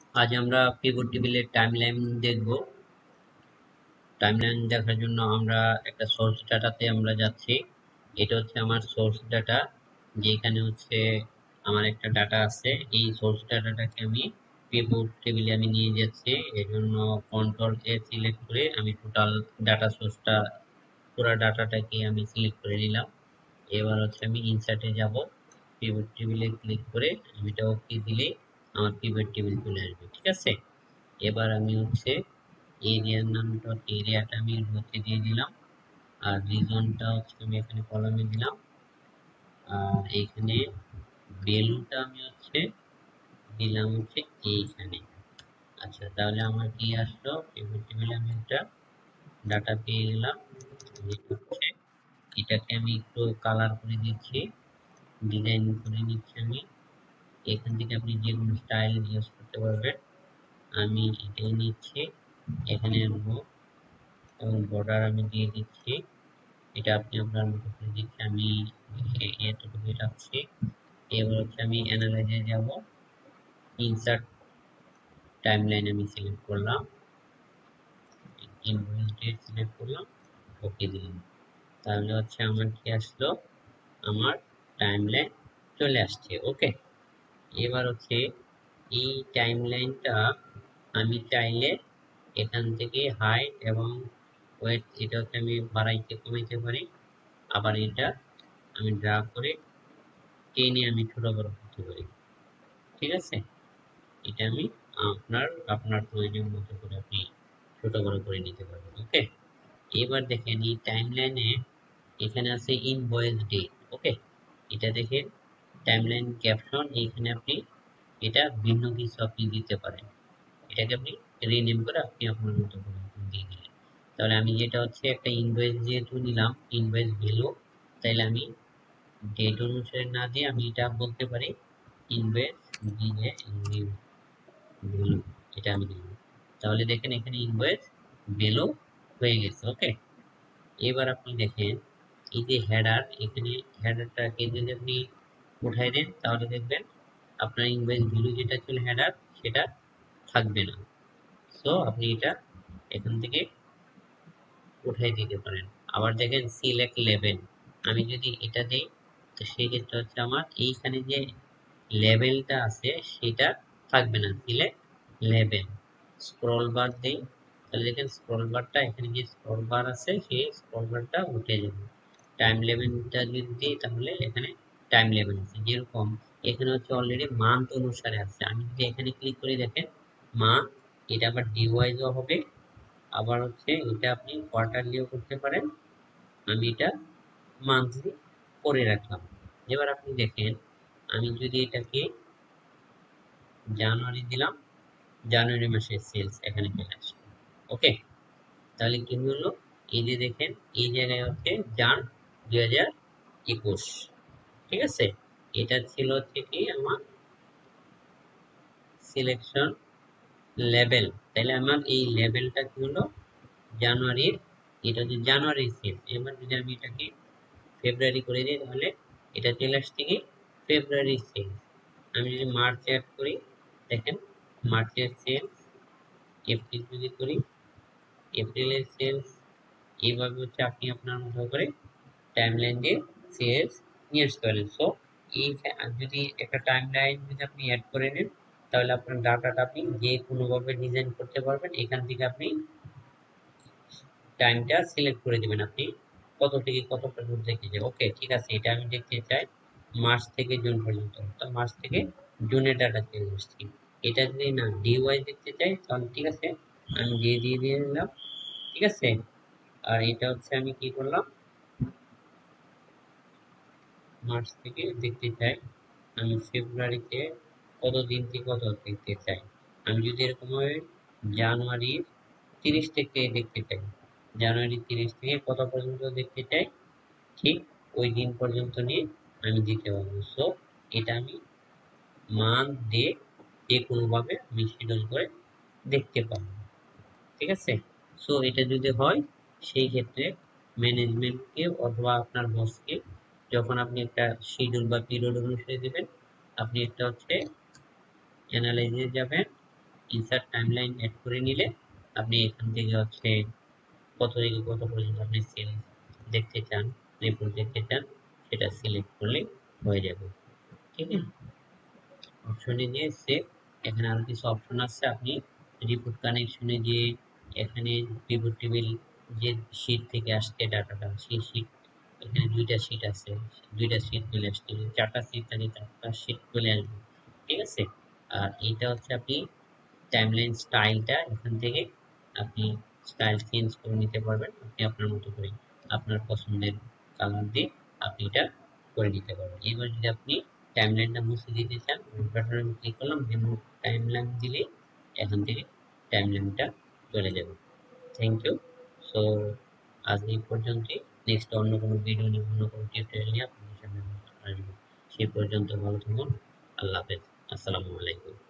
আজ আমরা পিভট টেবিলের টাইমলাইন দেখব। টাইমলাইন দেখার জন্য আমরা একটা সোর্স ডাটাতে আমরা যাচ্ছি। এটা হচ্ছে আমার সোর্স ডাটা, যেখানে হচ্ছে আমার একটা ডাটা আছে। এই সোর্স ডাটাটাকে আমি পিভট টেবিলে আমি নিয়ে যাচ্ছি। এর জন্য কন্ট্রোল এ সিলেক্ট করে আমি টোটাল ডাটা সোর্সটা, পুরো ডাটাটাকে আমি সিলেক্ট করে নিলাম। এবার হচ্ছে আমি ইনসার্টে যাব, পিভট টেবিলে ক্লিক করে আমি এটা ওকে দিলে আমার পিভট টেবিল চলে আসবে। ঠিক আছে, এবার আমি হচ্ছে এরিয়ার নামটা, এরিয়াটা আমি রোতে দিয়ে দিলাম, আর রিজনটা হচ্ছে আমি এখানে কলামে দিলাম, আর এইখানে ভ্যালুটা আমি হচ্ছে দিলাম হচ্ছে এইখানে। আচ্ছা, তাহলে আমার কি আসলো, পিভট টেবিলে আমি একটা ডাটা পেয়ে গেলাম। যেটা হচ্ছে এটাকে আমি একটু কালার করে দিচ্ছি, ডিজাইন করে নিচ্ছি আমি। এখান থেকে আপনি যে কোনো স্টাইল ইউজ করতে পারবেন। আমি এটাই নিচ্ছি, এখানে আনবো এবং বর্ডার আমি দিয়ে দিচ্ছি। এটা আপনি আপনার মতো করে দিচ্ছি, আমি এতটুকুই রাখছি। এবার হচ্ছে আমি অ্যানালাইজে যাব, ইনসার্ট টাইমলাইন আমি সিলেক্ট করলাম, ইনভয়েস ডেট সিলেক্ট করলাম, ওকে দিলাম। তাহলে হচ্ছে আমার কি আসলো, আমার টাইমলাইন চলে আসছে। ওকে, এবার হচ্ছে এই টাইমলাইনটা আমি চাইলে এখান থেকে হাইট এবং ওয়েট এটা হচ্ছে আমি বাড়াইতে কমাইতে পারি। আবার এটা আমি ড্রা করে টেনে আমি ছোট বড় করতে পারি। ঠিক আছে, এটা আমি আপনার আপনার প্রয়োজন মতো করে আপনি ছোট বড় করে নিতে পারবেন। ওকে, এবার দেখেন এই টাইমলাইনে এখানে আছে ইনভয়েস ডেট। ওকে, এটা দেখেন টাইমলাইন ক্যাপশন, এইখানে আপনি এটা ভিন্ন কিছু আপনি দিতে পারেন। এটাকে আপনি রিনেম করে আপনি আপনার মতো করে আপনি দিয়ে দিলেন। তাহলে আমি যেটা হচ্ছে একটা ইনভয়েস যেহেতু নিলাম, ইনভয়েস ভ্যালু, তাইলে আমি ডেট অনুসারে না দিয়ে আমি এটা বলতে পারি ইনভয়েস ভ্যালু, এটা আমি দিলাম। তাহলে দেখেন এখানে ইনভয়েস ভ্যালু হয়ে গেছে। ওকে, এবার আপনি দেখেন এই যে হেডার, এখানে হেডারটাকে যদি আপনি উঠাই দেন তাহলে দেখবেন আপনার ইনভয়েস ভ্যালু যেটা ছিল হেডার, সেটা থাকবে না। সো আপনি এটা এখান থেকে উঠাই দিতে পারেন। আবার দেখেন সিলেক্ট লেভেল, আমি যদি এটা দেই তো সেই ক্ষেত্রে হচ্ছে আমার এইখানে যে লেভেলটা আছে সেটা থাকবে না। সিলেক্ট লেভেল, স্ক্রল বার দেই, তাহলে দেখেন স্ক্রল বারটা, এখানে যে স্ক্রল বার আছে সেই স্ক্রল বারটা উঠে যাবে। টাইম লেভেলটা যদি দিই তাহলে এখানে টাইম লেভেল আছে, যেরকম এখানে হচ্ছে অলরেডি মান্থ অনুসারে আছে। আমি যদি এখানে ক্লিক করি দেখেন মান্থ, এটা আবার ডিওয়াইজও হবে, আবার হচ্ছে এটা আপনি কোয়ার্টারলিও করতে পারেন। আমি এটা মান্থলি করে রাখলাম। এবার আপনি দেখেন আমি যদি এটাকে জানুয়ারি দিলাম, জানুয়ারি মাসের সেলস এখানে চলে আসবে। ওকে, তাহলে কি হলো, এই যে দেখেন এই জায়গায় হচ্ছে জান 2021। ঠিক আছে, এটা ছিল হচ্ছে কি আমার সিলেকশন লেভেল। তাহলে আমার এই লেভেলটা কি হলো, জানুয়ারির, এটা হচ্ছে জানুয়ারি সেলস। এবার যদি আমি এটাকে ফেব্রুয়ারি করে দিই তাহলে এটা চলে আসছে কি ফেব্রুয়ারি সেলস। আমি যদি মার্চ অ্যাড করি দেখেন মার্চের সেলস, এপ্রিল যদি করি এপ্রিলের সেলস। এইভাবে হচ্ছে আপনি আপনার মতো করে টাইমলাইন দিয়ে সেলস নিয়ে আসতে পারেন। সো এই যদি একটা টাইমলাইন যদি আপনি অ্যাড করে নেন তাহলে আপনার ডাটাটা আপনি যে কোনোভাবে ডিজাইন করতে পারবেন। এখান থেকে আপনি টাইমটা সিলেক্ট করে দিবেন, আপনি কত থেকে কত পর্যন্ত দেখতে চাই। ওকে, ঠিক আছে, এটা আমি দেখতে চাই মার্চ থেকে জুন পর্যন্ত, তো মার্চ থেকে জুনের ডাটা চলে আসছি। এটা যদি না ডিওয়াই দেখতে চাই তাহলে ঠিক আছে, আমি দিয়ে দিলাম। ঠিক আছে, আর এটা হচ্ছে আমি কি করলাম, মার্চ থেকে দেখতে চাই, আমি ফেব্রুয়ারিতে কত দিন থেকে কত দেখতে চাই। আমি যদি এরকম ভাবে জানুয়ারির 30 থেকে দেখতে চাই, জানুয়ারি 30 থেকে কত পর্যন্ত দেখতে চাই, ঠিক ওই দিন পর্যন্ত নিয়ে আমি দিতে পারবো। সো এটা আমি মান্থ ডে যে কোনোভাবে আমি শিডিউল করে দেখতে পারবো। ঠিক আছে, সো এটা যদি হয় সেই ক্ষেত্রে ম্যানেজমেন্টকে অথবা আপনার বসকে যখন আপনি একটা শিডিউল বা পিরিয়ড অনুসারে দেবেন, আপনি একটা হচ্ছে অ্যানালাইজে যাবেন, ইনসার্ট টাইমলাইন এড করে নিলে আপনি এখান থেকে হচ্ছে কত থেকে কত পর্যন্ত আপনি সেল দেখতে চান, রিপোর্ট দেখতে চান, সেটা সিলেক্ট করলে হয়ে যাবে। ঠিক আছে, অপশনে গিয়ে সেভ, এখানে আরো কিছু অপশন আছে। আপনি রিপোর্ট কানেকশনে গিয়ে এখানে পিভট টেবিল যে শীট থেকে আসছে ডাটাটা, সেই শীট, এখানে দুইটা শীট আছে, দুইটা শীট চলে আসছে, চারটা শীট থাকে চারটা শীট চলে আসবে। ঠিক আছে, আর এইটা হচ্ছে আপনি টাইমলাইন স্টাইলটা এখান থেকে আপনি স্টাইল চেঞ্জ করে নিতে পারবেন, আপনি আপনার মতো করে আপনার পছন্দের কালার দিয়ে আপনি এটা করে নিতে পারবেন। এবার যদি আপনি টাইমলাইনটা মুছে দিতে চান, বাটনে আমি ক্লিক করলাম, রিমুভ টাইমলাইন দিলে এখান থেকে টাইমলাইনটা চলে যাবে। Thank you. সো আজ এই পর্যন্তই। নেক্সট অন্য কোনো ভিডিও নিয়ে, অন্য কোনো টিউটোরিয়াল নিয়ে আপনাদের সামনে আসবো। সেই পর্যন্ত ভালো থাকুন। আল্লাহ হাফেজ। আসসালামু আলাইকুম।